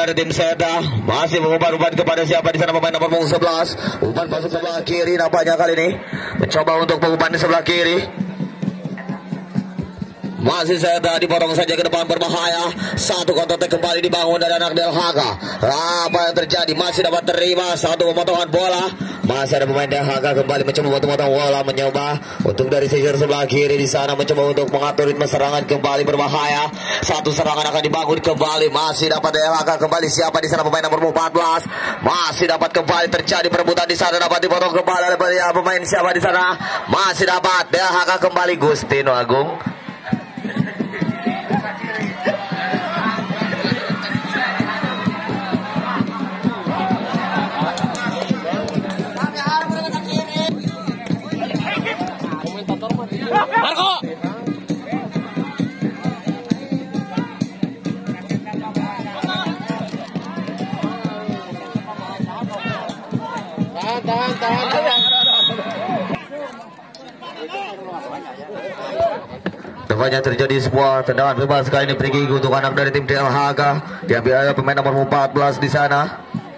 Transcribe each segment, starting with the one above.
dari tim Seta. Masih mengumpan-umpan kepada siapa di sana, pemain nomor punggung 11. Umpan masuk sebelah kiri nampaknya kali ini. Mencoba untuk mengumpan di sebelah kiri. Masih Seta dipotong saja ke depan, berbahaya. Satu counter attack kembali dibangun dari anak Del Haga. Apa yang terjadi? Masih dapat terima satu pemotongan bola. Masih ada pemain Del Haga kembali mencoba untuk memotong bola, mencoba untuk dari sisi sebelah kiri di sana mencoba untuk mengatur ritme serangan kembali, berbahaya. Satu serangan akan dibangun kembali. Masih dapat Del Haga kembali. Siapa di sana pemain nomor 14? Masih dapat kembali terjadi perebutan di sana, dapat dipotong kembali oleh pemain siapa di sana? Masih dapat Del Haga kembali, Gustino Agung. Marco. Tahan. Nampaknya terjadi sebuah tendangan bebas kali ini, free kick untuk anak dari tim Del Haga. Diambil oleh pemain nomor 14 di sana.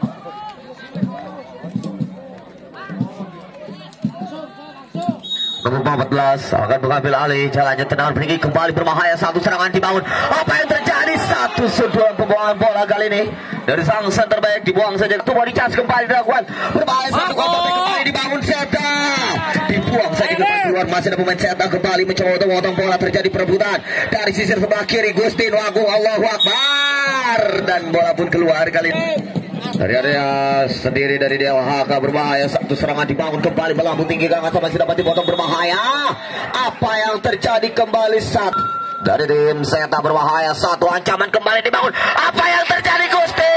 Nomor 14 akan mengambil alih jalannya, tendangan free kick kembali, berbahaya. Satu serangan dibangun. Apa yang terjadi? Satu sentuhan pembuangan bola kali ini dari sang center back, dibuang saja. Tuh body charge kembali dilakukan, berbahaya. Satu counter kembali dibangun Seta, dibuang saja ke depan keluar. Masih ada pemain Seta kembali mencoba untuk memotong bola. Terjadi perebutan dari sisi sebelah kiri, Gustino Agung, Allahu Akbar, dan bola pun keluar kali ini dari area sendiri dari Del Haga, berbahaya. Satu serangan dibangun kembali, melambung tinggi gawang, masih dapat dipotong, berbahaya. Apa yang terjadi? Kembali satu dari tim Seta, berbahaya. Satu ancaman kembali dibangun. Apa yang terjadi, Gusti?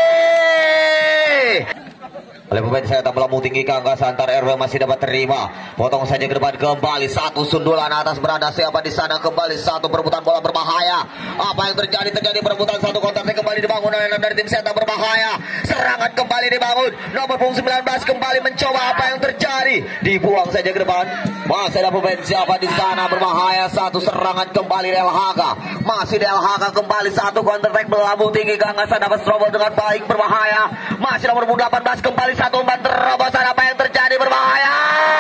Oleh pemain Seta, melambung tinggi ke angkasa antar RW, masih dapat terima. Potong saja ke depan kembali. Satu sundulan atas berada siapa di sana, kembali satu perebutan bola, berbahaya. Apa yang terjadi? Terjadi perebutan, satu kontak kembali dibangun dari tim Seta, berbahaya. Serangan kembali dibangun. Nomor punggung 19 kembali mencoba. Apa yang terjadi? Dibuang saja ke depan. Masih ada pemain siapa di sana, berbahaya. Satu serangan kembali Del Haga. Masih Del Haga kembali, satu counter attack melambung tinggi ke angkasa, dapat strobol dengan baik, berbahaya. Masih nomor 18 kembali, satu umpan terobosan. Apa yang terjadi? Berbahaya.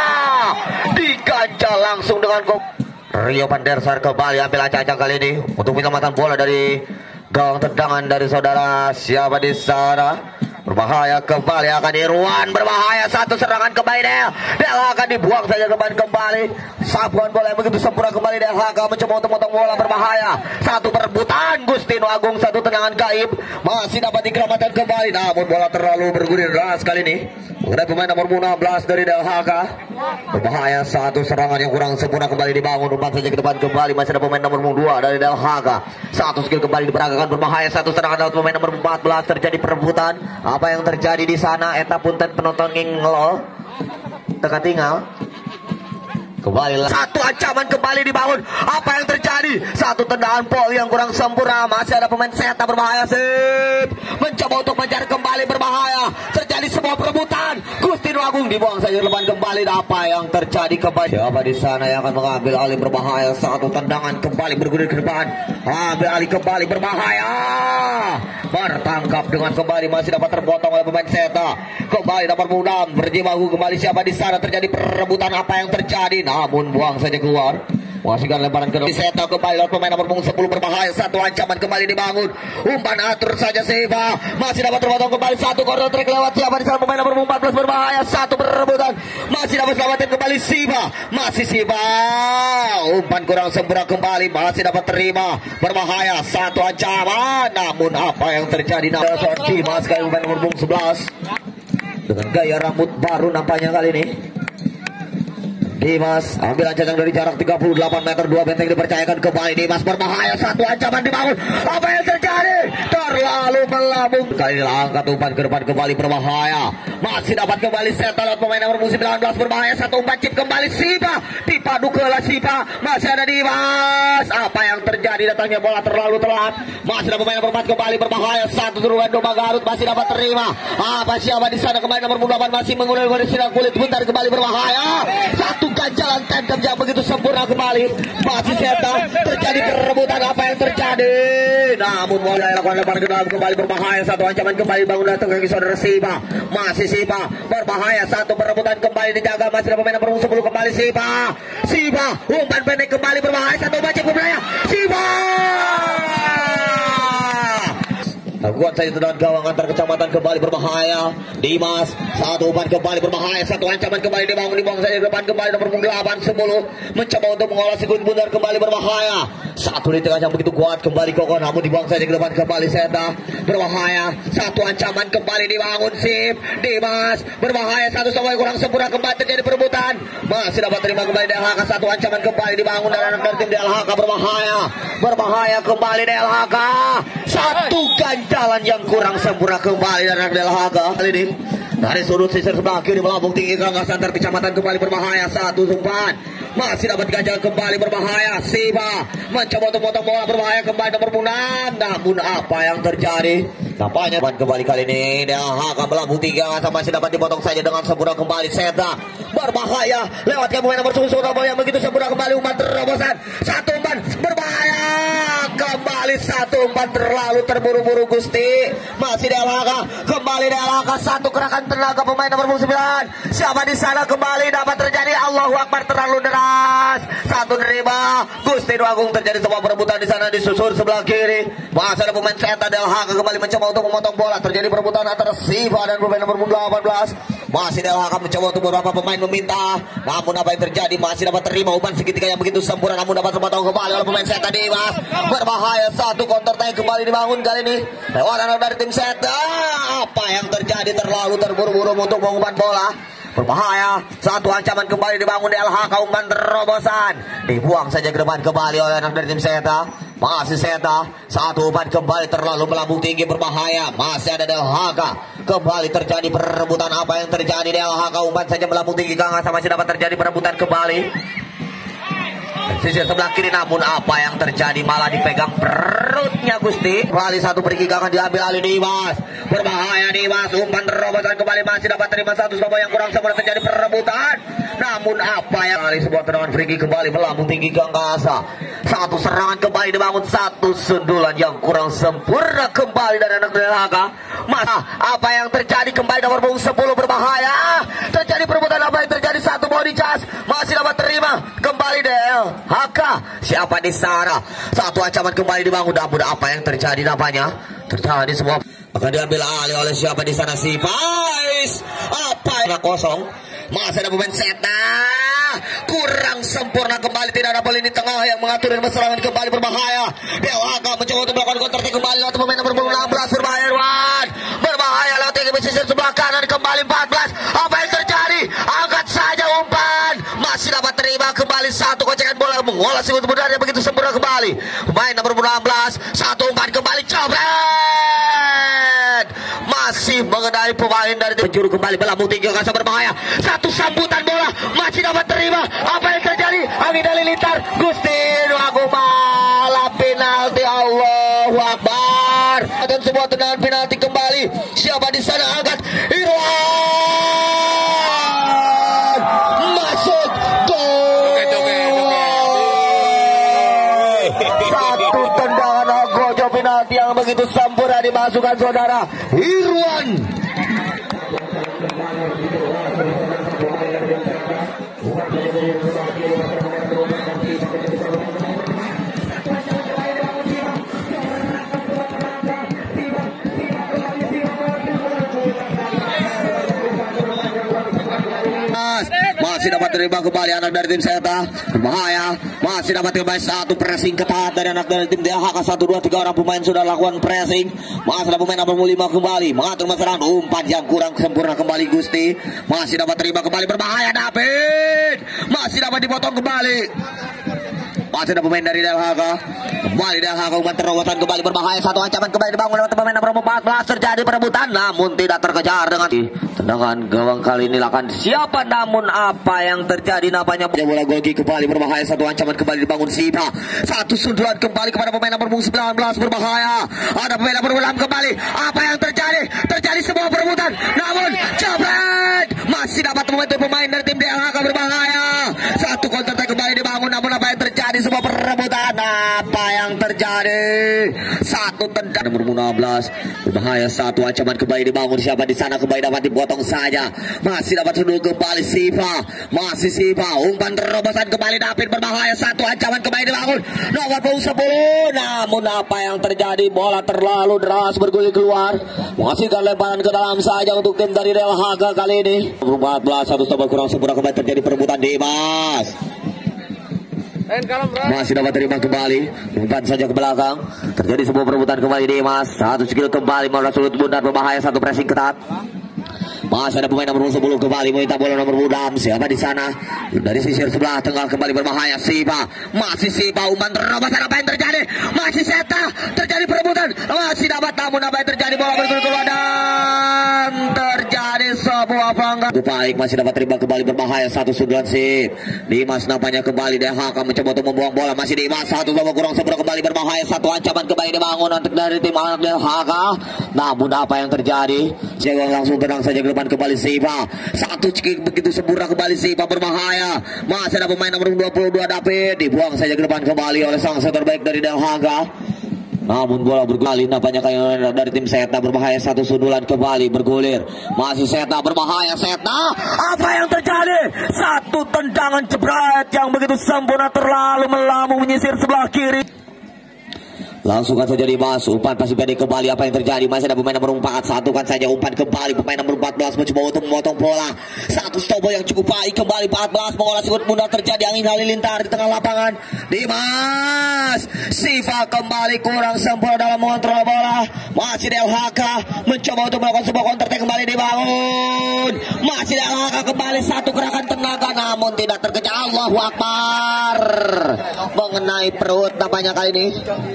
Diganjal langsung dengan Rio Pandersar kembali ambil acak-acak kali ini untuk penyelamatan bola dari gawang tendangan dari saudara siapa di sana. Berbahaya kembali akan Irwan, berbahaya. Satu serangan kembali Del akan dibuang saja kembali. Sapuan bola yang begitu sempurna kembali. Del Haga mencoba untuk motong bola, berbahaya. Satu perebutan Gustino Agung, satu tendangan gaib masih dapat dikeramatkan kembali, namun bola terlalu bergulir deras kali ini mengenai pemain nomor 16 dari Del Haga. Berbahaya. Satu serangan yang kurang sempurna kembali dibangun, umpan saja ke depan kembali. Masih ada pemain nomor 2 dari Del Haga. Satu skill kembali diperagakan, berbahaya. Satu serangan dari pemain nomor 14. Terjadi perebutan. Apa yang terjadi di sana? Eta punten penonton ngelol teka tinggal kembali. Satu ancaman kembali dibangun. Apa yang terjadi? Satu tendangan pol yang kurang sempurna. Masih ada pemain Seta, berbahaya. Sip mencoba untuk mencari kembali, berbahaya. Terjadi sebuah perebutan. Gustino Agung dibuang saja depan kembali. Apa yang terjadi kembali? Siapa di sana yang akan mengambil alih, berbahaya. Satu tendangan kembali bergulir ke depan. Ambil alih kembali, berbahaya. Bertangkap dengan kembali, masih dapat terpotong oleh pemain Seta. Kembali nomor 6 berjibaku kembali. Siapa di sana? Terjadi perebutan. Apa yang terjadi? Namun buang saja keluar. Wasihkan lemparan ke Seta kembali lewat pemain nomor 10, berbahaya. Satu ancaman kembali dibangun. Umpan atur saja Siva. Masih dapat terpotong kembali. Satu corner track lewat siapa di sana? Pemain nomor 14, berbahaya. Satu perebutan. Masih dapat selamatkan kembali Siva. Masih Siva. Umpan kurang sempurna kembali. Masih dapat terima. Berbahaya. Satu ancaman. Namun apa yang terjadi? Sorti mas kali pemain nomor 11 dengan gaya rambut baru nampaknya kali ini. Dimas ambil ancaman dari jarak 38 meter, 2 benteng dipercayakan kembali. Dimas, berbahaya. Satu ancaman dibangun. Apa yang terjadi? Terlalu melambung. Kali ini angkat umpan ke depan kembali, berbahaya. Masih dapat kembali Seta lewat pemain nomor 19, berbahaya. Satu umpan chip kembali Sipa. Dipadu ke Sipa. Masih ada Dimas. Apa yang terjadi? Datangnya bola terlalu telat. Masih ada pemain nomor 4 kembali, berbahaya. Satu seruan domba Garut masih dapat terima. Apa siapa di sana? Pemain nomor 8 masih mengulir sinar kulit bentar kembali, berbahaya. Satu ganjalan tandem yang begitu sempurna kembali. Masih Seta, terjadi perebutan apa yang terjadi. Namun mulai lakukan lemparan ke dalam kembali berbahaya. Satu ancaman kembali bangun datang kaki saudara Sipa. Masih Sipa berbahaya. Satu perebutan kembali dijaga. Masih ada pemain nomor 10 kembali Sipa. Sipa umpan pendek kembali berbahaya. Satu baca berbahaya. Sipa. Lakukan saja tendangan gawang antar kecamatan kembali berbahaya. Dimas, satu umpan kembali berbahaya. Satu ancaman kembali dibuang saja ke depan kembali nomor 8 10 mencoba untuk mengolah sikut bundar kembali berbahaya. Satu di tengah yang begitu kuat kembali kokoh namun dibuang saja ke depan kembali Seta berbahaya. Satu ancaman kembali dibangun Sip. Dimas berbahaya. Satu sama kurang sempurna kembali terjadi perebutan. Masih dapat terima kembali DLHK. Satu ancaman kembali dibangun dan anak tim DLHK berbahaya. Berbahaya kembali DLHK. Satu ganjalan yang kurang sempurna kembali dari anak DLHK kali ini. Dari sudut sisir sebelah kiri melambung tinggi ke angka antar kecamatan kembali berbahaya. Satu umpan masih dapat ganjalan kembali berbahaya. Siva mencoba untuk potong bola berbahaya kembali nomor 6. Namun apa yang terjadi? Nampaknya kembali kali ini DLHK melambung tinggi angka masih dapat dipotong saja dengan sempurna kembali. Seta berbahaya lewatkan pemain nomor 10 yang begitu sempurna kembali umpan terobosan. Satu umpan berbahaya kembali. Satu umpan terlalu terburu-buru Gusti. Masih DLHK kembali DLHK. Satu gerakan tenaga pemain nomor 9. Siapa di sana kembali dapat terjadi. Allahu Akbar terlalu deras. Satu nerima Gusti Agung terjadi sebuah perebutan di sana disusul sebelah kiri. Masih ada pemain Seta DLHK kembali mencoba untuk memotong bola. Terjadi perebutan antara Siva dan pemain nomor 18. Masih DLHK mencoba untuk beberapa pemain meminta. Namun apa yang terjadi masih dapat terima umpan segitiga yang begitu sempurna. Namun dapat terpotong kembali oleh pemain Seta Dimas. Berbahaya. Satu counter attack kembali dibangun kali ini lewat anak dari tim Seta. Apa yang terjadi terlalu terburu-buru untuk mengumpan bola. Berbahaya. Satu ancaman kembali dibangun DLHK. Umpan terobosan dibuang saja ke depan kembali oleh anak dari tim Seta. Masih Seta. Satu umpan kembali terlalu melambung tinggi berbahaya. Masih ada DLHK. Kembali terjadi perebutan. Apa yang terjadi DLHK umpan saja melambung tinggi ke angkasa. Masih dapat terjadi perebutan kembali sisi sebelah kiri. Namun apa yang terjadi malah dipegang perutnya Gusti. Kembali satu pergi akan diambil alih Dimas. Berbahaya Dimas. Umpan terobosan kembali masih dapat terima satu sama yang kurang sempurna terjadi perebutan. Namun apa yang kali sebuah tendangan free kick kembali melambung tinggi ke angkasa. Satu serangan kembali dibangun. Satu sundulan yang kurang sempurna kembali dari anak DLHK. Masa apa yang terjadi kembali nomor 10 berbahaya. Terjadi perebutan. Apa yang terjadi? Satu body charge masih dapat terima kembali DLHK. Siapa di sana? Satu ancaman kembali dibangun. Namun apa yang terjadi nampaknya terjadi semua akan diambil alih oleh siapa di sana? Si Pais. Apa yang kosong? Masih ada pemain Seta. Kurang sempurna kembali. Tidak ada lini tengah yang mengatur dan serangan kembali berbahaya. DLHK mencoba untuk melakukan counter attack kembali lewat pemain nomor 16 berbahaya Irwan. Berbahaya lewat tinggi pesisir sebelah kanan kembali 14. Apa yang terjadi? Angkat saja umpan. Masih dapat terima kembali satu kocekan bola mengolah sikut bundar yang begitu sempurna kembali. Pemain nomor 16. Satu umpan kembali cobret. Masih mengenai pemain dari penjuru kembali melambung tinggi angkasa berbahaya. Satu sambutan bola masih dapat terima. Apa yang terjadi? Angin halilintar Gusti Agung malah penalti. Allahu Akbar. Dan sebuah tendangan penalti kembali. Siapa di sana? Angkat Irwan. Masuk gol. Satu tendangan gojo penalti yang begitu sempurna dimasukkan saudara Irwan. Masih dapat terima kembali anak dari tim Seta. Berbahaya. Masih dapat kembali satu pressing ketat dari anak dari tim DLHK. 1, 2, 3 orang pemain sudah lakukan pressing. Masih ada pemain nomor 5 kembali mengatur masalah umpan yang kurang sempurna kembali Gusti. Masih dapat terima kembali berbahaya David. Masih dapat dipotong kembali. Masih ada pemain dari DLHK. Kembali Del Haka umpan terobosan kembali berbahaya. Satu ancaman kembali dibangun oleh pemain nomor 14. Terjadi perebutan namun tidak terkejar dengan tendangan gawang kali ini akan siapa, namun apa yang terjadi nampaknya bola gol kick kembali berbahaya. Satu ancaman kembali dibangun Sipa. Satu sundulan kembali kepada pemain nomor 19 berbahaya. Ada pemain nomor 6 kembali. Apa yang terjadi? Terjadi sebuah perebutan namun jebret masih dapat momentum pemain dari tim Del Haka berbahaya. Satu counter attack kembali dibangun namun apa yang terjadi? Sebuah perebutan. Apa yang terjadi? Satu tendang nomor 16 berbahaya. Satu ancaman kembali dibangun. Siapa di sana kembali dapat dipotong saja. Masih dapat sundul kembali Sipa. Masih Sipa. Umpan terobosan kembali David berbahaya. Satu ancaman kembali dibangun nomor 10. Namun apa yang terjadi? Bola terlalu deras bergulir keluar. Menghasilkan lemparan ke dalam saja untuk tim dari Del Haka kali ini. 14 satu stop kurang sempurna kembali terjadi perebutan Dimas. Masih dapat terima kembali. Umpan saja ke belakang. Terjadi sebuah perebutan kembali Dimas. Satu skill kembali Maulana Sulut Bundar berbahaya. Satu pressing ketat. Masih ada pemain nomor 10 kembali meminta bola nomor 6. Siapa di sana? Dari sisi sebelah tengah kembali berbahaya Sipa. Masih Sipa. Umpan terobosan. Apa yang terjadi? Masih Seta. Terjadi perebutan. Masih dapat namun apa yang terjadi? Bola bergulir keluar dan terjadi sebuah pelanggaran. Baik masih dapat terima kembali berbahaya. Satu sundulan Sip. Dimas nampaknya kembali. Del Haka mencoba untuk membuang bola. Masih Dimas. Satu sama kurang sempurna kembali berbahaya. Satu ancaman kembali dibangun untuk dari tim anak Del Haka. Namun apa yang terjadi? Jangan langsung tenang saja ke depan kembali Sipa. Satu cekik begitu sempurna kembali Sipa berbahaya. Masih ada pemain nomor 22 David. Dibuang saja ke depan kembali oleh sang center back dari Del Haka. Namun bola bergulir nampaknya kayak dari tim Seta berbahaya. Satu sundulan kembali bergulir. Masih Seta berbahaya. Seta. Apa yang terjadi? Satu tendangan jebret yang begitu sempurna terlalu melambung menyisir sebelah kiri. Langsung saja dibahas. Umpan pasti pendek kembali. Apa yang terjadi? Masih ada pemain nomor 4. Satukan saja umpan kembali. Pemain nomor 14 mencoba untuk memotong bola. Satu stop yang cukup baik kembali 14. Mengolah Sulut Bundar. Terjadi angin halilintar di tengah lapangan. Dimas Siva kembali kurang sempurna dalam mengontrol bola. Masih Del Haka mencoba untuk melakukan sebuah counter attack kembali dibangun. Masih Del Haka kembali satu gerakan tenaga namun tidak terkejar. Allahu Akbar. Mengenai perut nampaknya kali ini.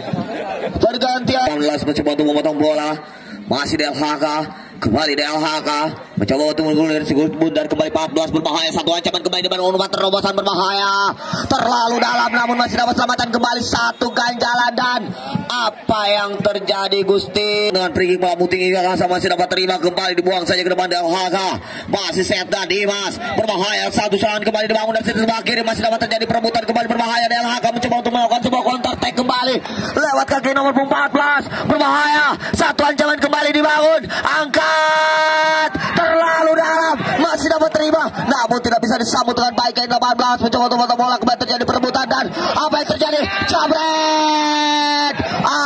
Pergantian 16 mencoba untuk memotong bola. Masih Del Haka. Kembali Del Haka mencoba untuk menggulir Sulut Bundar kembali 14 berbahaya. Satu ancaman kembali dengan umpan terobosan berbahaya. Terlalu dalam namun masih dapat selamatan kembali. Satu ganjalan dan apa yang terjadi Gusti? Dengan free kick melambung tinggi masih dapat terima kembali dibuang saja ke depan Del Haka. Masih Seta Dimas berbahaya. Satu serangan kembali dibangun dari sisi sebelah kiri. Masih dapat terjadi perebutan kembali berbahaya. Del Haka mencoba untuk melakukan sebuah counter attack kembali lewat kaki nomor 14 berbahaya. Satu ancaman kembali dibangun. Angkat terlalu dalam. Masih dapat terima namun tidak bisa disambut dengan baik. Kain 18 mencoba untuk memotong bola kembali terjadi perebutan dan apa yang terjadi? Jabret.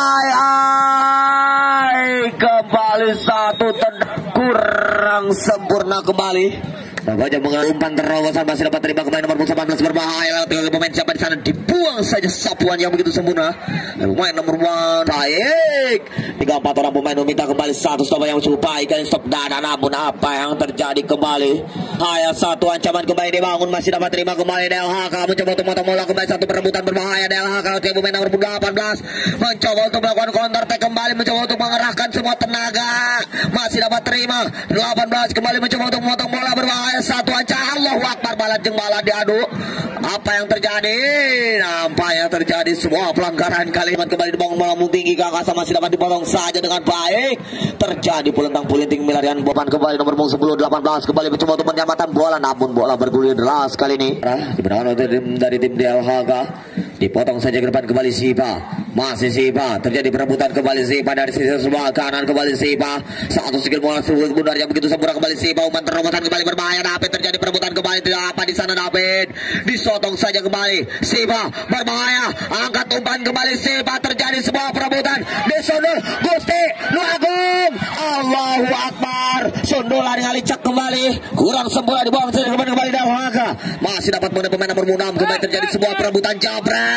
Kembali satu tendang kurang sempurna kembali. Nampaknya mengenai umpan terobosan masih dapat terima kembali nomor 19 berbahaya. Lewat pemain siapa di sana dibuang saja sapuan yang begitu sempurna. Pemain nomor 1 baik. 3-4 orang pemain meminta kembali satu stop yang cukup baik dan stop dana. Namun apa yang terjadi kembali? Hanya satu ancaman kembali dibangun masih dapat terima kembali Del Haka mencoba untuk memotong bola kembali. Satu perebutan berbahaya Del Haka. Pemain nomor 18 mencoba untuk melakukan counter attack kembali, mencoba untuk mengerahkan semua tenaga. Masih dapat terima 18 kembali mencoba untuk memotong bola berbahaya. Satu ancaman. Allahu Akbar. Balat jeng balat diadu. Apa yang terjadi? Nampaknya terjadi sebuah pelanggaran kali ini. Kembali dibangun melambung tinggi ke angkasa masih dapat dipotong saja dengan baik. Terjadi pulentang pulinting milarian beban kembali nomor 10 18 kembali mencoba untuk menyelamatkan bola namun bola bergulir deras kali ini. Dibenarkan dari tim Del Haka. Dipotong saja ke depan kembali Sipa. Masih Sipa. Terjadi perebutan kembali Sipa dari sisi sebelah kanan kembali Sipa. Satu skill bola Sulut Bundar yang begitu sempurna kembali Sipa. Umpan terobosan kembali berbahaya. David terjadi perebutan kembali. Tidak apa di sana David. Disotong saja kembali. Sipa berbahaya. Angkat umpan kembali Sipa. Terjadi sebuah perebutan. Disundul Gusti Nuagung. Allahu Akbar. Sundulan kali cek kembali. Kurang sempurna dibuang saja kembali Del Haka. Masih dapat mengenai pemain nomor 6. Kembali terjadi sebuah perebutan jabret.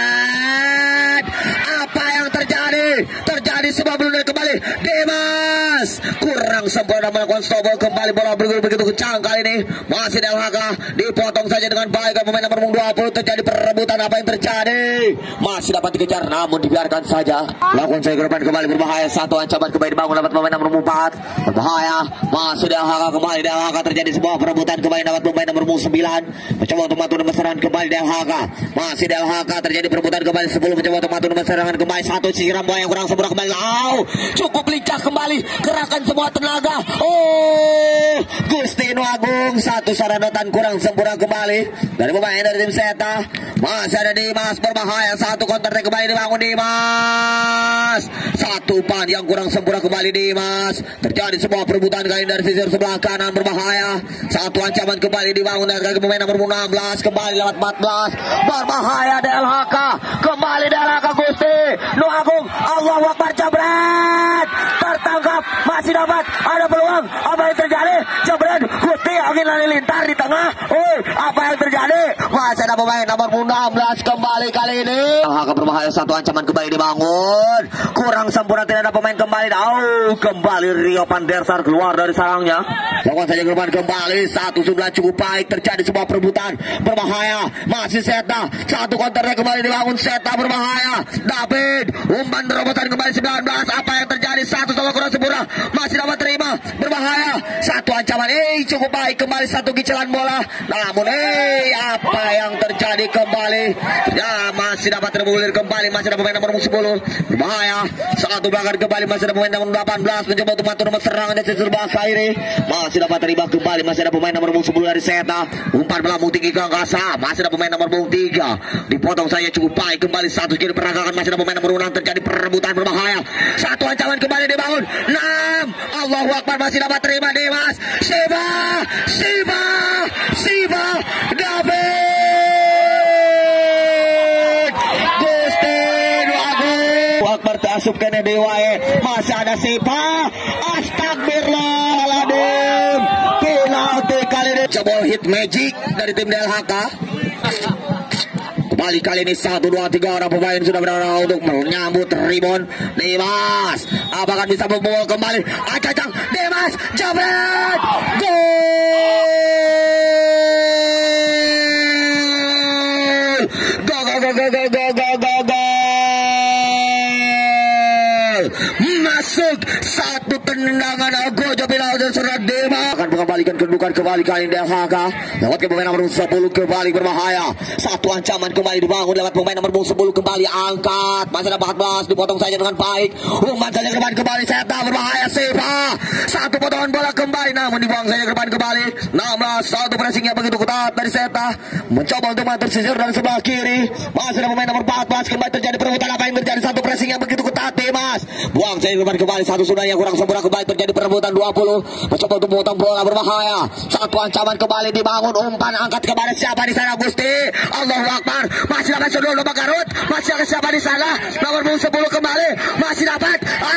Apa yang terjadi? Terjadi sebuah blunder kembali. Dimas kurang kurang sempurna melakukan stopper. Kembali bola bergulir begitu kencang kali ini. Masih DLHK dipotong saja dengan baik pemain nomor 20. Terjadi perebutan, apa yang terjadi? Masih dapat dikejar namun dibiarkan saja. Lakukan saya ke depan kembali berbahaya. Satu ancaman kembali dibangun dapat pemain nomor 4. Berbahaya. Masih DLHK kembali. DLHK terjadi sebuah perebutan kembali dapat pemain nomor 9. Mencoba untuk matu nomor serangan kembali DLHK. Masih DLHK terjadi perebutan kembali 10. Mencoba untuk matu nomor serangan kembali 1. Siram bola yang kurang sempurna kembali. Cukup lincah kembali. Kerahkan semua tenaga. Gusti Agung. Satu saranotan kurang sempurna kembali dari pemain dari tim Zeta. Masih ada Dimas berbahaya. Satu counter kembali dibangun Dimas. Satu pan yang kurang sempurna kembali Dimas. Terjadi sebuah perebutan kali dari sisi sebelah kanan berbahaya. Satu ancaman kembali dibangun dari pemain nomor 16. Kembali lewat 14. Berbahaya DLHK. Kembali DLHK Gusti Agung. Allahu Akbar, jabret. Tertangkap. Masih dapat. Ada peluang. Apa yang terjadi? Jabret. Gusti angin lintar di tengah. Apa yang terjadi? Masih ada pemain nomor 16 kembali kali ini. DLHK berbahaya. Satu ancaman kembali dibangun. Kurang sempurna, tidak ada pemain kembali. Kembali Rio Pandersar keluar dari sarangnya. Lakukan saja ke depan kembali. Satu sebelah cukup baik. Terjadi sebuah perebutan berbahaya. Masih Zeta. Satu counternya kembali dibangun. Zeta berbahaya. David umpan terobosan kembali 19. Apa yang terjadi? Satu sama kurang sempurna. Masih dapat terima. Berbahaya. Satu ancaman. Cukup baik. Kembali satu kicilan bola. Namun apa yang terjadi kembali? Ya, masih dapat terbulir kembali. Masih ada pemain nomor 10. Berbahaya. Satu belakang kembali. Masih ada pemain nomor 18. Mencoba untuk matu nomor serangan dari serba kiri. Masih dapat terima kembali. Masih ada pemain nomor 10 dari Zeta. Umpan melambung tinggi ke angkasa. Masih ada pemain nomor 3. Dipotong saja cukup baik. Kembali satu kiri perangkakan. Masih ada pemain nomor 6. Terjadi perebutan berbahaya. Satu ancaman kembali dibangun. 6. Allahu Akbar, masih dapat terima Dimas. Siva David. Gusti Agung. Akbar terasup kena dewae. Masih ada Siva. Astagfirullahaladzim. Penalti kali ini. Coba hit magic dari tim DLHK. Kali ini 1, 2, 3 orang pemain sudah berada untuk menyambut rebound. Dimas apakah bisa membobol kembali? Acacang Dimas jabret. Gol. Masuk satu tendangan Gojo Bilal dan Surat Dema akan mengembalikan kedudukan kembali kali ini DLHK lewat pemain nomor 10 kembali berbahaya. Satu ancaman kembali dibangun lewat pemain nomor 10 kembali angkat. Masih ada 14 dipotong saja dengan baik. Umpan saja ke depan kembali Zeta berbahaya. Siva. Satu potongan bola kembali namun dibuang saja ke depan kembali. 16. Satu pressingnya begitu ketat dari Zeta. Mencoba untuk tersisir dari sebelah kiri. Masih ada pemain nomor 14 kembali terjadi perebutan. Apa yang terjadi? Satu pressingnya begitu ketat Dimas. Buang saja ke depan kembali. Satu sudah yang kurang sempurna kembali terjadi perebutan 20. Mencoba untuk memotong bola berbahaya. Satu ancaman kembali dibangun. Umpan angkat kepada siapa di sana Gusti? Allahu Akbar. Masih dapat Sodol Lomba Garut. Masih ada siapa di sana? Nomor 10 kembali. Masih dapat.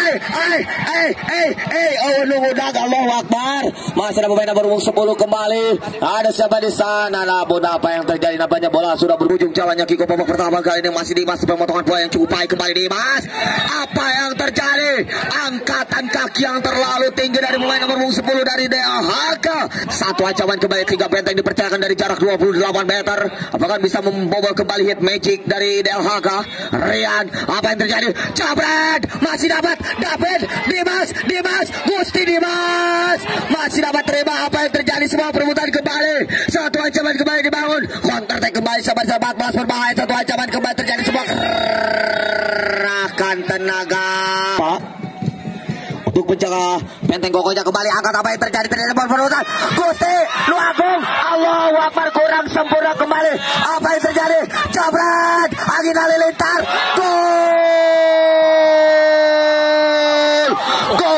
Nungudag. Allahu Akbar. Masih ada pemain nomor 10 kembali. Ada siapa di sana? Namun apa yang terjadi? Nampaknya bola sudah berujung jalannya Kiko babak pertama kali ini. Masih Dimas pemotongan bola yang cukup baik kembali Dimas. Apa yang terjadi? Angkatan kaki yang terlalu tinggi dari pemain nomor 10 dari DLHK. Satu ancaman kembali 3 benteng dipercayakan dari jarak 28 meter. Apakah bisa membobol kembali hit magic dari DLHK? Rian, apa yang terjadi? Jabret, masih dapat David, Dimas, Gusti Dimas. Masih dapat terima. Apa yang terjadi? Semua perebutan kembali. Satu ancaman kembali dibangun. Counter attack kembali sahabat-sahabat. Mas berbahaya. Satu ancaman kembali terjadi. Semua kerahkan tenaga untuk menjaga benteng kokohnya kembali. Angkat. Apa yang terjadi? Terjadi perebutan. Gusti Agung. Allahu Akbar, kurang sempurna kembali. Apa yang terjadi? Jabret, angin halilintar. Gol.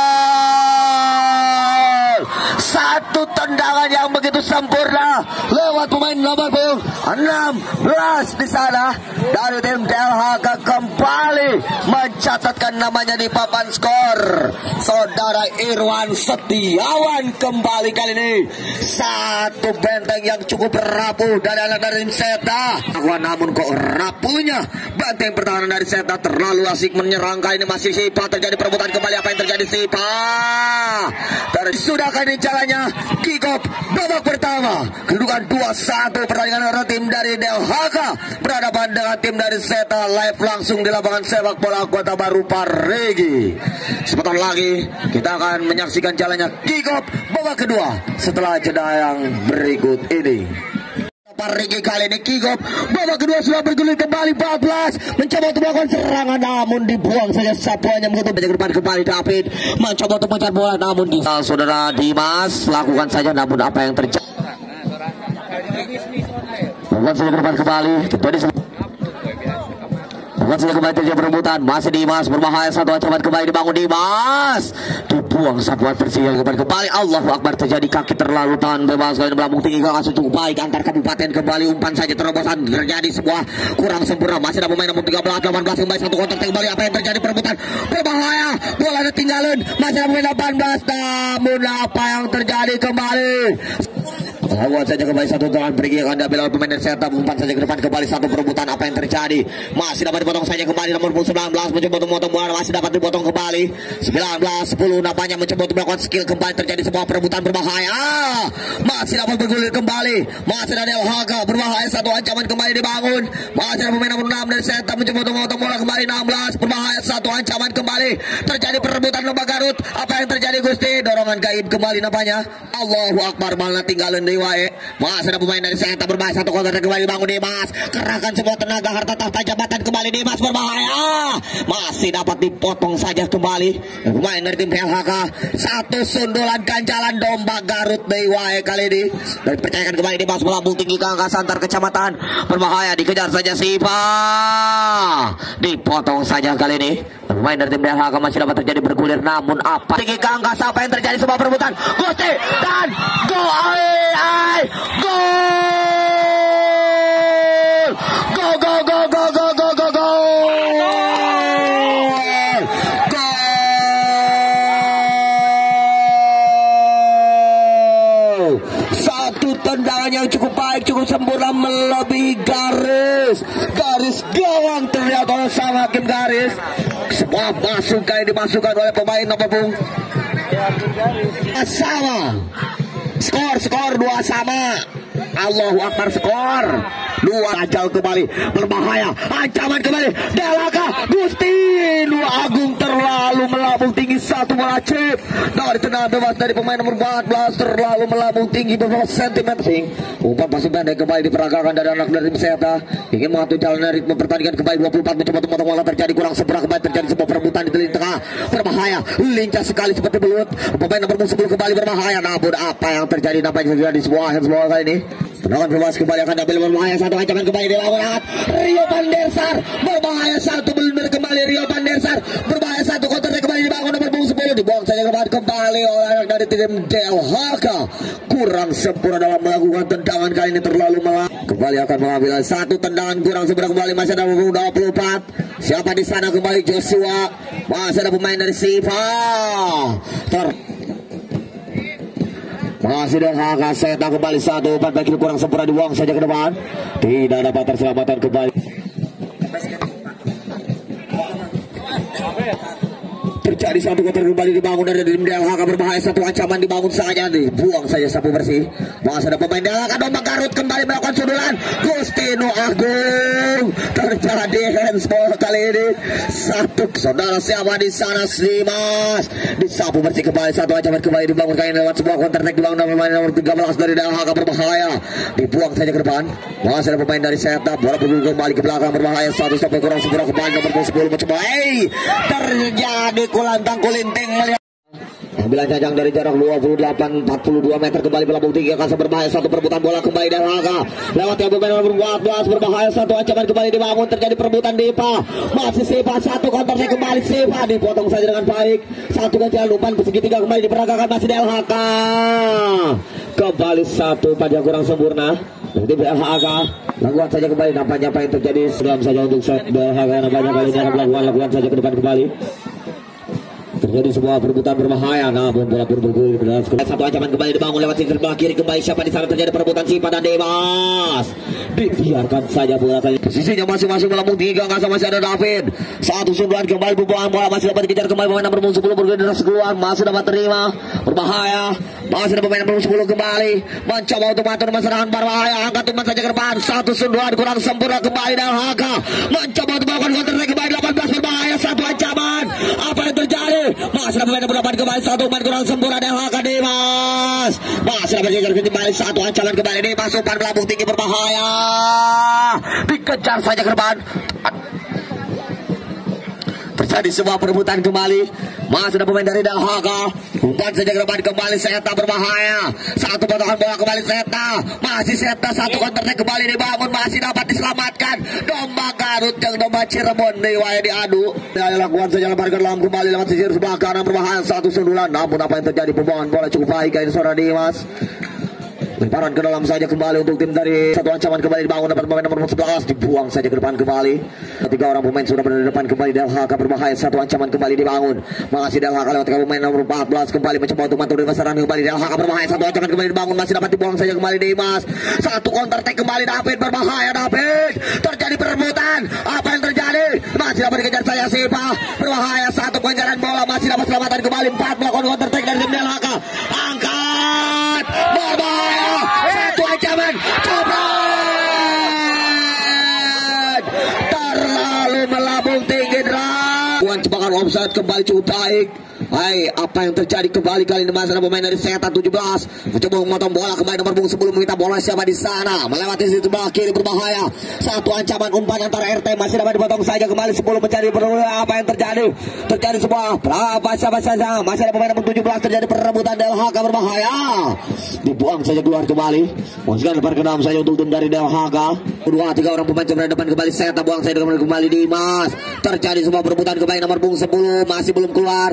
Satu tendangan yang begitu sempurna lewat lewat pemain nomor 16 di sana dari tim DLHK kembali mencatatkan namanya di papan skor. Saudara Irwan Setiawan kembali kali ini. Satu benteng yang cukup rapuh dari anak dari Seta. Namun kok rapuhnya benteng pertahanan dari Seta terlalu asik menyerang. Kali ini masih Sipa, terjadi perebutan kembali. Apa yang terjadi Sipa? Sudahkah ini jalannya kick off babak pertama. Kedudukan 2-1 pertandingan antara tim dari DLHK berhadapan dengan tim dari Seta, live langsung di lapangan sepak bola Kota Baru Parigi. Sebentar lagi kita akan menyaksikan jalannya kick off babak kedua setelah jeda yang berikut ini. Parigi kali ini kick off babak kedua sudah bergulir kembali. 14 mencoba untuk melakukan serangan namun dibuang saja sapuannya mengutuk ke depan kembali. David mencoba untuk mencari bola namun saudara Dimas lakukan saja namun apa yang terjadi? Lakukan saja ke depan kembali. Bukan saja kembali terjadi perebutan. Masih Dimas berbahaya, satu ancaman kembali dibangun Dimas. Dibuang satu tersial kembali. Allahu Akbar, terjadi kaki terlalu tahan bebas kali melambung tinggi ke atas untuk baik antar kabupaten kembali. Umpan saja terobosan terjadi sebuah kurang sempurna. Masih ada pemain nomor 13 18 kembali satu kontak kembali. Apa yang terjadi perebutan berbahaya. Bola ketinggalan. Masih ada pemain 18 namun apa yang terjadi kembali? Lawan saja kembali satu tangan pergi akan diambil oleh pemain dari Seta. Umpan saja ke depan kembali satu perebutan. Apa yang terjadi? Masih dapat dipotong saja kembali nomor 19 mencoba untuk memotong bola. Masih dapat dipotong kembali 19 10 nampaknya mencoba untuk melakukan skill kembali. Terjadi sebuah perebutan berbahaya. Masih dapat bergulir kembali. Masih ada DLHK berbahaya, satu ancaman kembali dibangun. Masih ada pemain nomor 6 dari Seta mencoba untuk memotong bola kembali 16 berbahaya, satu ancaman kembali. Terjadi perebutan nomor Garut. Apa yang terjadi Gusti? Dorongan gaib kembali nampaknya. Allahu Akbar, malah tinggalan di wae. Mas ada pemain dari Seta berbahaya, satu kontak kembali bangun Dimas. Kerahkan semua tenaga harta tahta jabatan kembali Dimas berbahaya. Masih dapat dipotong saja kembali pemain dari tim DLHK. Satu sundulan ganjalan domba Garut di wae kali ini. Dan percayakan kembali Dimas melambung tinggi ke angkasa antar kecamatan. Berbahaya, dikejar saja Sipa. Dipotong saja kali ini. Pemain dari tim DLHK masih dapat terjadi bergulir namun apa? Tinggi ke angkasa, apa yang terjadi? Sebuah perebutan Gusti dan go go go go go go go go go satu tendangan yang cukup baik, cukup sempurna melebihi garis gawang terlihat oleh sang hakim garis. Sebuah masukan dimasukkan oleh pemain nomor punggung sama. Skor 2 sama. Allahu Akbar, skor 2 ajal kembali berbahaya, ancaman kembali DLHK. Gusti Dua Agung terlalu melambung tinggi, satu bola chip dari tendangan bebas dari pemain nomor 14 terlalu melambung tinggi beberapa sentimeter. Umpan pasang pendek kembali diperagakan dari anak dari tim Seta. Ingin mengatur jalan ritme pertandingan kembali 24 mencoba untuk motong bola, terjadi kurang sempurna kembali, terjadi sebuah perebutan di telinga tengah berbahaya, lincah sekali seperti belut. Pemain nomor 10 kembali berbahaya namun apa yang terjadi? Nampaknya terjadi sebuah handsball kali ini. Tendangan bebas kembali akan diambil berbahaya, satu ancaman kembali dilawan Rio Pandersar berbahaya, satu blunder kembali Rio Pandersar berbahaya, satu counter kembali dibangun nomor 10 dibuang saja kembali oleh anak dari tim DLHK. Kurang sempurna dalam melakukan tendangan kali ini, terlalu kembali akan mengambil satu tendangan kurang sempurna kembali. Masih ada nomor 24. Siapa di sana kembali? Joshua. Masih ada pemain dari Siva. Masih DLHK Seta kembali satu umpan bagi kurang sempurna dibuang saja ke depan. Tidak dapat terselamatkan kembali. Terjadi satu kotor kembali dibangun dari tim DLHK berbahaya, satu ancaman dibangun saja, dibuang saja sapu bersih. Masih ada pemain DLHK domba Garut kembali melakukan sundulan. Gustino Agung terjadi handsball kali ini. Satu saudara siapa di sana? Dimas disapu bersih kembali, satu ancaman kembali dibangun kali ini lewat sebuah counter attack dibangun oleh pemain nomor 13 dari DLHK berbahaya, dibuang saja ke depan. Masih ada pemain dari Seta, bola bergulir kembali ke belakang berbahaya, satu sampai kurang sempurna kembali nomor 10 mencoba. Terjadi kulantang kulinting melihat ambilan jajang dari jarak 28-42 meter kembali melambung tinggi angkasa berbahaya, satu perebutan bola kembali DLHK lewat yang pemain nomor 14 berbahaya, satu ancaman kembali dibangun, terjadi perebutan Dipa. Masih Siva, satu counter kembali Siva, dipotong saja dengan baik, satu ganjalan umpan segitiga kembali diperagakan masih DLHK. Kembali satu pada kurang sempurna. Tim DLHK lakukan saja kembali, nampaknya apa yang terjadi seram saja untuk DLHK. Nampaknya kali ini akan lakukan saja ke depan kembali. Terjadi sebuah perebutan berbahaya, namun bola pun bergulir ke dalam sekolah. Satu ancaman kembali dibangun lewat sisi sebelah kiri, kembali siapa di sana, terjadi perebutan Sipa dan Dimas. Dibiarkan saja bola tadi. Posisinya masing-masing melambung tinggi, nggak masih ada David. Satu sundulan kembali, pembuangan bola masih dapat dikejar kembali pemain nomor 10 bergerak keluar, masih dapat terima, berbahaya. Masih ada pemain nomor 10 kembali mencoba untuk mengatur serangan berbahaya, angkat umpan saja ke depan. Satu sundulan kurang sempurna kembali DLHK mencoba untuk melakukan counter attack kembali, 18 berbahaya, satu ancaman. Apa yang terjadi? Masih ada pemain nomor 8 kembali, satu umpan kurang sempurna DLHK Dimas. Masih ada bergeser kembali, satu ancaman kembali Dimas, umpan melambung tinggi berbahaya. Dikejar saja ke depan. Terjadi sebuah perebutan kembali. Masih ada pemain dari DLHK. Umpan saja ke depan kembali, Seta berbahaya. Satu potongan bola kembali Seta. Masih Seta, satu counter attack kembali dibangun, masih dapat diselamatkan. Domba Garut yang domba Cirebon diwaya diadu. Dia lakukan saja lebar ke dalam kembali lewat sisi sebelah kanan berbahaya, satu sundulan. Namun apa yang terjadi, pembuangan bola cukup baik ini saudara Dimas. Lemparan ke dalam saja kembali untuk tim dari satu ancaman kembali dibangun, dapat pemain nomor 11 dibuang saja ke depan kembali. Tiga orang pemain sudah berada di depan kembali. DLHK berbahaya, satu ancaman kembali dibangun. Masih DLHK lewat pemain nomor 14 kembali mencoba untuk mantul di pasaran kembali. DLHK berbahaya, satu ancaman kembali dibangun, masih dapat dibuang saja kembali Dimas. Satu counter attack kembali David berbahaya, David. Terjadi perebutan. Apa yang terjadi? Masih dapat dikejar saya Sipa. Berbahaya, satu penjaran bola, masih dapat selamatan kembali. 4 melakukan counter attack dari tim DLHK. Angkat. Berbahaya. Satu ancaman, cobaan terlalu melambung tinggi drag. Cepakan offside kembali cukup baik. Hai, apa yang terjadi kembali kali ini? Masih ada pemain dari Seta 17 mencoba memotong bola kembali nomor 10 meminta bola siapa di sana, melewati sisi sebelah kiri berbahaya. Satu ancaman umpan antara RT masih dapat dipotong saja kembali 10 mencari peluang. Apa yang terjadi? Terjadi sebuah berapa siapa saja, masih ada pemain nomor 17, terjadi perebutan DLHK berbahaya. Dibuang saja keluar kembali. Masukkan lebar ke dalam saja untuk tim dari DLHK. Kedua, tiga orang pemain coba depan kembali Seta, buang saja kembali Dimas. Terjadi sebuah perebutan kembali nomor 10 masih belum keluar.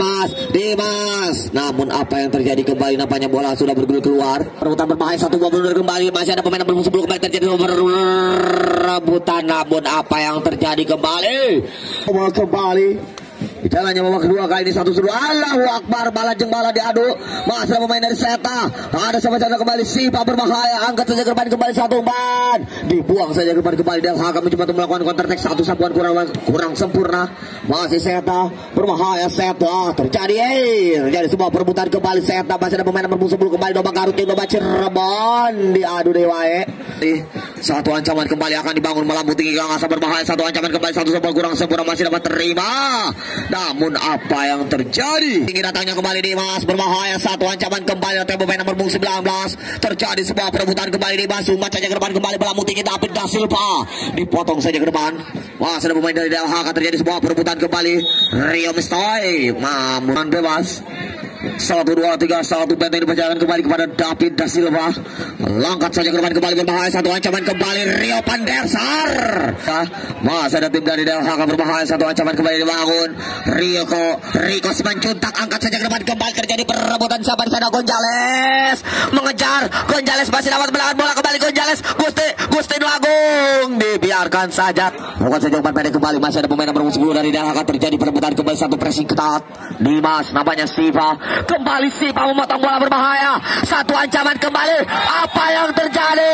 Dimas. Namun apa yang terjadi kembali, nampaknya bola sudah bergulir keluar. Perebutan berbahaya, satu bola mundur kembali. Masih ada pemain nomor 10 kembali, terjadi perebutan. Namun apa yang terjadi kembali? Bola kembali. Di jalannya babak kedua kali ini, satu sudah Allahu Akbar, bala jengmbala diadu. Masih ada pemain dari Seta. Ada sama-sama kembali Sipa berbahaya, angkat saja ke depan kembali, satu umpan dibuang saja ke depan kembali. DLHK mencoba untuk melakukan counter attack, satu sapuan kurang sempurna. Masih Seta berbahaya, Seta terjadi sebuah perebutan kembali Seta. Masih ada pemain nomor 10 kembali, domba Garut yang domba Cirebon diadu dewae. Satu ancaman kembali akan dibangun melambung tinggi, Kang Asa berbahaya, satu ancaman kembali, satu sapuan kurang sempurna, masih dapat terima. Namun apa yang terjadi? Tinggi datangnya kembali Dimas berbahaya, satu ancaman kembali oleh pemain nomor 19. Terjadi sebuah perebutan kembali Dimas, umpan saja ke depan kembali, melambung tinggi David da Silva dipotong saja ke depan. Wah, sudah pemain dari DLHK, terjadi sebuah perebutan kembali. Rio Mistoy namun bebas. 1, 2, 3, 1 benteng diperjalan kembali kepada David da Silva. Langkat saja ke depan kembali berbahaya, satu ancaman kembali Rio Pandersar. Masih ada tim dari DLHK berbahaya, satu ancaman kembali dibangun. Rico Simanjuntak angkat saja ke depan kembali, terjadi perebutan siapa di sana? Gonzales mengejar, Gonzales masih dapat melawan bola kembali. Gonzales Gusti Agung dibiarkan saja. Lakukan saja umpan pendek kembali. Masih ada pemain nomor 10 dari DLHK, terjadi perebutan kembali, satu pressing ketat. Dimas namanya Siva. Kembali Sipa memotong bola berbahaya, satu ancaman kembali. Apa yang terjadi?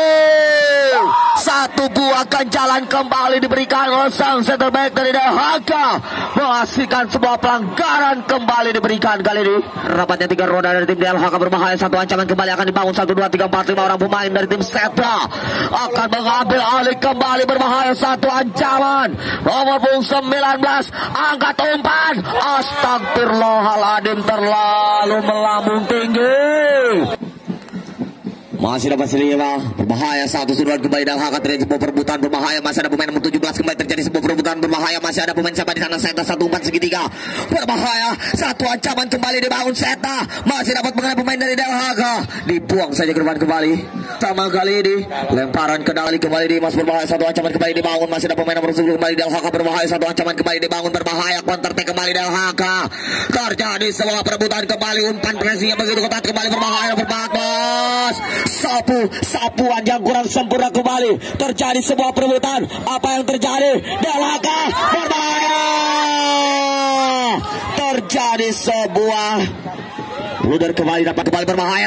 Satu buah ganjalan kembali diberikan oleh sang center back dari DLHK, menghasilkan sebuah pelanggaran kembali diberikan kali ini. Rapatnya 3 roda dari tim DLHK berbahaya, satu ancaman kembali akan dibangun. 1, 2, 3, 4, 5 orang pemain dari tim Seta akan mengambil alih kembali berbahaya, satu ancaman nomor 19 angkat umpan. Astagfirullahaladzim, terlalu melambung tinggi. Masih dapat Silva berbahaya, satu sundulan kembali DLHK, terjadi sebuah perebutan berbahaya. Masih ada pemain nomor 17 kembali, terjadi sebuah perebutan berbahaya. Masih ada pemain siapa di sana? Seta, satu umpan segitiga berbahaya, satu ancaman kembali dibangun Seta. Masih dapat mengenai pemain dari DLHK, dibuang saja ke depan kembali. Sama kali ini lemparan ke dalam kembali Dimas berbahaya, satu ancaman kembali dibangun. Masih ada pemain nomor 10 kembali DLHK berbahaya, satu ancaman kembali dibangun berbahaya. Counter attack kembali DLHK, terjadi sebuah perebutan kembali, umpan pressing yang begitu ketat kembali berbahaya nomor 14. sapuan yang kurang sempurna kembali. Terjadi sebuah perebutan. Apa yang terjadi? Delhaka berbahaya. Terjadi sebuah blunder kembali, dapat kembali berbahaya.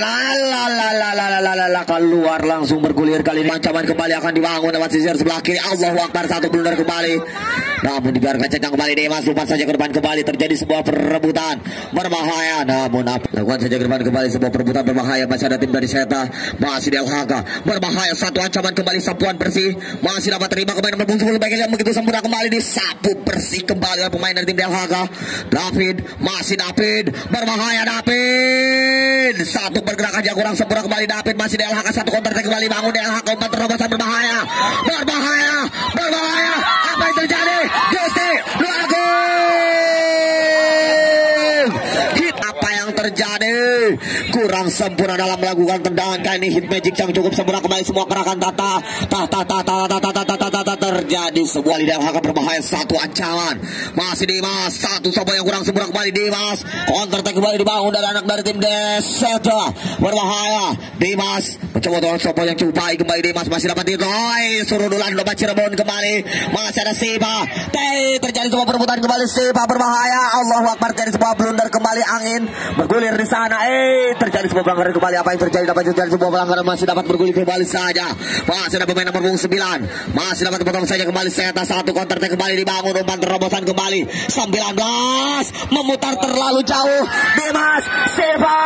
Keluar langsung bergulir kali ini. Ancaman kembali akan dibangun lewat sisir sebelah kiri. Allahu Akbar, satu blunder kembali. Namun dibiarkan centang kembali Demas. Lupa saja ke depan kembali. Terjadi sebuah perebutan berbahaya. Namun lakukan saja ke depan kembali sebuah perebutan berbahaya. Masih ada tim dari Seta. Masih Delhaka berbahaya. Satu ancaman kembali, sapuan bersih. Masih dapat terima pemain nomor 10. Baiknya begitu sempurna kembali disapu bersih kembali oleh pemain dari tim Delhaka. David berbahaya. David satu pergerakan yang kurang sempurna kembali. David masih Delhaka, satu counter kembali bangun Delhaka. Umpan terobosan berbahaya. Apa yang terjadi? Gusti Nuagung. Hit apa yang terjadi? Kurang sempurna dalam melakukan tendangan kali ini. Hit magic yang cukup sempurna kembali. Semua gerakan terjadi sebuah lidah Delhaka berbahaya. Satu ancaman. Masih Dimas. Satu sopo yang kurang sempurna kembali Dimas. Counter attack kembali dibangun dari anak dari tim Deseta. Berbahaya. Dimas mencoba dengan sopo yang cukup baik kembali. Dimas masih dapat ditoy. Suruh dulan Loba Cirebon kembali. Masih ada Sipa. Terjadi sebuah perebutan kembali. Sipa berbahaya. Allahu Akbar, terjadi sebuah blunder kembali. Angin bergulir di sana. Terjadi sebuah pelanggaran kembali. Apa yang terjadi? Dapat terjadi sebuah pelanggaran. Masih dapat bergulir kembali saja. Masih ada pemain nomor 9. Masih dapat potong saja kembali. Seta satu counter attack kembali dibangun. Umpan terobosan kembali. 19 memutar terlalu jauh. Dimas Sipa.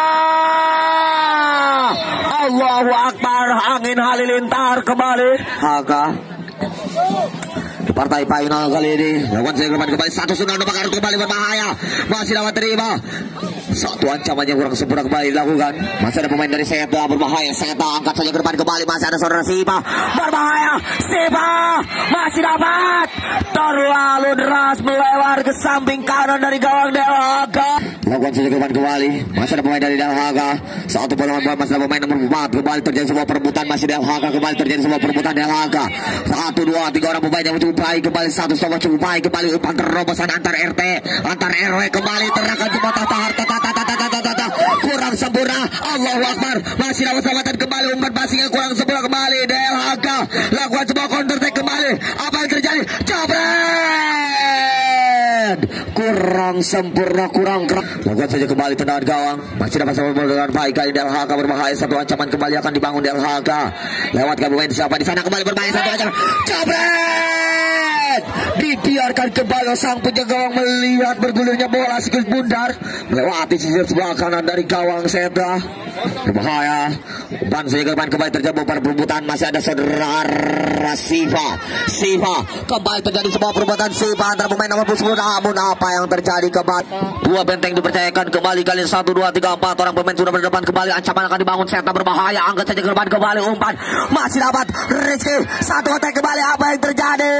Allahu Akbar, angin halilintar kembali. Haka di partai final kali ini lakukan saya kembali. Satu sudah nomor kembali berbahaya. Masih dapat terima. Satu ancaman yang kurang sempurna kembali dilakukan. Masih ada pemain dari Seta berbahaya. Seta angkat saja ke depan kembali. Masih ada saudara Sipa berbahaya. Sipa masih dapat. Terlalu deras melewar ke samping kanan dari gawang Delhaka. Lakukan saja ke depan kembali. Masih ada pemain dari Delhaka. Satu bola masih ada pemain nomor 4. Kembali terjadi sebuah perebutan. Masih Delhaka. Kembali terjadi sebuah perebutan Delhaka. 1, 2, 3 orang pemain yang cukup baik. Kembali satu stop cukup baik. Kembali umpan terobosan antar RT. Antar RW kembali terangkan semua kurang sempurna. Allahu Akbar, masih dapat selamatkan kembali. Umpan passing yang kurang sempurna kembali. Delhaka lakukan sebuah counter attack kembali. Apa yang terjadi? Jabret kurang sempurna, kurang keras. Lakukan saja kembali tendangan gawang. Masih dapat selamatkan dengan baik kali Delhaka berbahaya. Satu ancaman kembali akan dibangun Delhaka. Lewat pemain siapa di sana kembali berbahaya. Satu ancaman. Jabret dibiarkan kembali. Sang penjaga gawang melihat bergulirnya bola sikit bundar melewati sisi sebelah kanan dari gawang Seta. Berbahaya. Umpan saja ke depan kembali terjadi perebutan. Masih ada saudara Sipa kembali terjadi sebuah perebutan Sipa antara pemain nomor 10. Namun apa yang terjadi kembali? Dua benteng dipercayakan kembali kali 1, 2, 3, 4 orang pemain sudah berdepan kembali. Ancaman akan dibangun. Seta berbahaya. Angkat saja ke depan kembali. Umpan masih dapat Rizky. Satu attack kembali. Apa yang terjadi?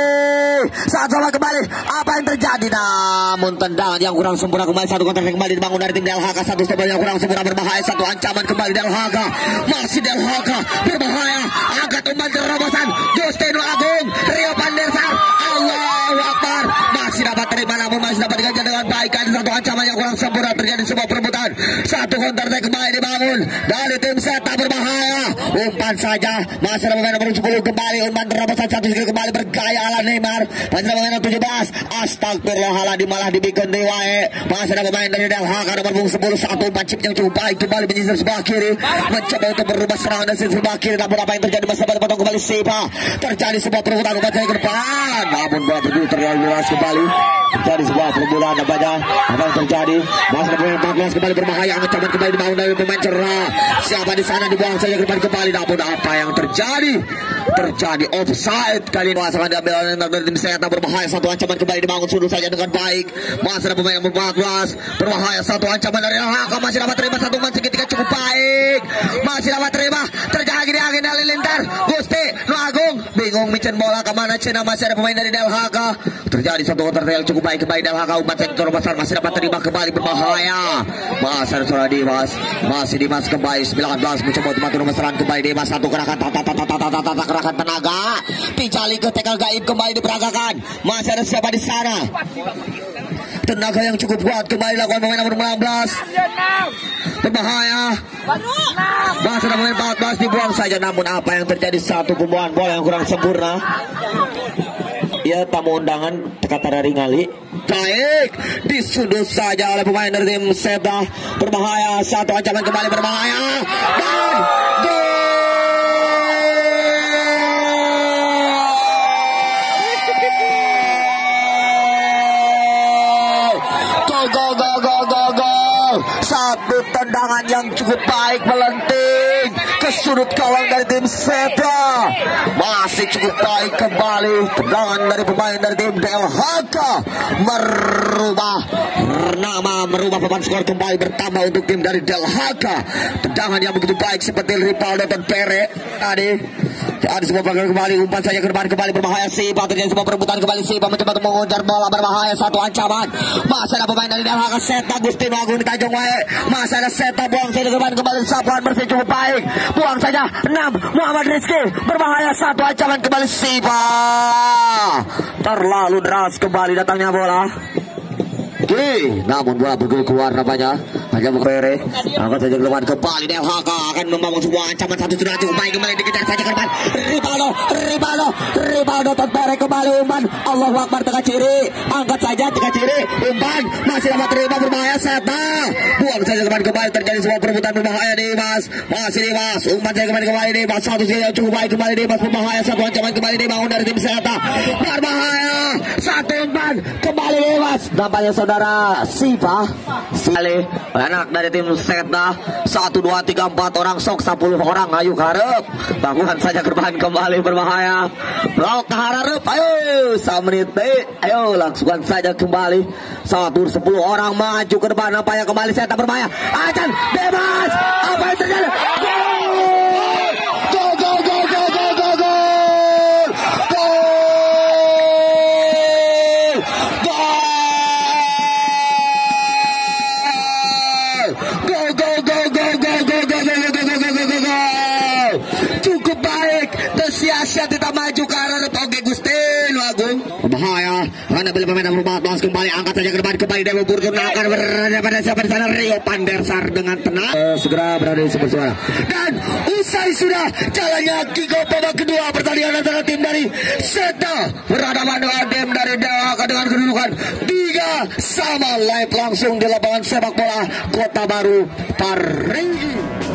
Satu sama kembali. Apa yang terjadi? Namun tendangan yang kurang sempurna kembali. Satu counter kembali dibangun dari tim Delhaka. Satu stop yang kurang sempurna berbahaya. Satu ancaman kembali Delhaka. Masih Delhaka berbahaya. Angkat umpan terobosan Gusti Nuagung. Rio Pandesar. Allahu Akbar. Masih dapat terima namun masih dapat diganjar dengan baik. Ada satu ancaman yang kurang sempurna. Terjadi sebuah perebutan. Satu counter attack kembali dibangun dari tim Seta berbahaya. Umpan saja. Masih ada pemain nomor 10 kembali. Umpan terobosan satu sekali kembali bergaya ala Neymar. Masih ada pemain nomor 17. Astagfirullahaladzim, malah dibikin dewae. Masih ada pemain dari Delhaka nomor 10. Satu umpan chip yang cukup baik kembali menyisir sebelah kiri. Mencoba untuk berubah serangan dari sebelah kiri. Namun apa yang terjadi? Masih dapat potong kembali Sipa. Terjadi sebuah perebutan umpan saya ke depan. Namun bola bergulir terlalu deras kembali. Terjadi sebuah perebutan apa yang terjadi? Masih ada pemain 14 kembali berbahaya. Mencoba kembali dibangun dari pemain cerah. Siapa di sana dibuang saja ke depan kembali. Namun apa yang terjadi? Terjadi offside kali ini. Akan diambil oleh tim Seta berbahaya. Satu ancaman kembali dibangun suruh saja dengan baik. Masih ada pemain nomor 14 berbahaya. Satu ancaman dari Delhaka. Masih dapat terima satu umpan segitiga cukup baik. Masih dapat terima. Terjadi angin halilintar. Gusti Nuagung bingung micen bola kemana Cina. Masih ada pemain dari Delhaka. Terjadi satu counter yang cukup baik kembali Delhaka. Umpan sektor besar masih dapat terima kembali berbahaya. Masih ada suara Dimas. Masih Dimas kembali 19 mencoba untuk nomor serangan kembali Dimas. Satu gerakan gerakan tenaga. Pijali ke tegal gaib kembali diperagakan. Masih ada siapa di sana? tenaga yang cukup kuat kembali lakukan pemain nomor 16. Berbahaya. Bahasa nomor 14 dibuang saja, namun apa yang terjadi, satu pembuangan bola yang kurang sempurna. Ya, tamu undangan kata dari ngali. Baik, disundul saja oleh pemain dari tim Seta. Berbahaya, satu ancaman kembali berbahaya. Dan gol. Satu tendangan yang cukup baik melenting ke sudut gawang dari tim Seta. Masih cukup baik kembali tendangan dari pemain dari tim DLHK, merubah papan skor kembali bertambah untuk tim dari DLHK. Tendangan yang begitu baik seperti Ripaldo dan Pere tadi. Ada sebuah pelanggaran kembali, umpan saja ke depan kembali berbahaya. Sipa terjadi sebuah perebutan kembali. Sipa mencoba untuk mengejar bola berbahaya, satu ancaman. Masih ada pemain dari DLHK Seta, Agustino Agung di Tanjung Wae. Masih ada Seta, buang saja ke depan kembali. Sapuan bersih cukup baik, buang saja 6. Muhammad Rizky berbahaya, satu ancaman kembali. Sipa terlalu deras kembali datangnya bola. Namun bola bergol keluar nampaknya. Hanya Pere angkat saja ke depan kembali. DLHK akan membangun sebuah ancaman, satu sudah cukup baik kembali, dikejar saja ke depan. Ripaldo Pere kembali umpan. Allahu Akbar, tengah kiri, angkat saja tengah kiri, umpan masih dapat terima berbahaya. Seta buang saja ke depan kembali, terjadi sebuah perebutan berbahaya. Dimas, masih Dimas, umpan saja kembali Dimas, satu saja cukup baik kembali Dimas berbahaya, satu ancaman kembali dibangun dari tim Seta. Berbahaya, satu umpan kembali Dimas. Nampaknya saudara Sipa sekali anak dari tim Seta. 1, 2, 3, 4 orang sok 10 orang ayo harap bangunan saja ke depan kembali berbahaya. Blok harap ayo Samrit, ayo langsungkan saja kembali 10 orang maju ke depan. Apa yang kembali Seta berbahaya, acan bebas, apa yang terjadi? Cukup baik, tersia-sia kita maju ke arah Oke Gustino Agung. Bahaya, karena bila pemain nomor 14 kembali angkat saja ke depan kembali. Dewa Burjun akan berada pada siapa di sana. Rio Pandersar dengan tenang segera berada di sumber suara. Dan usai sudah jalannya kick-off babak kedua pertandingan antara tim dari Seta berhadapan dengan tim dari DLHK dengan kedudukan 3-3 live langsung di lapangan sepak bola Kota Baru Parenggi.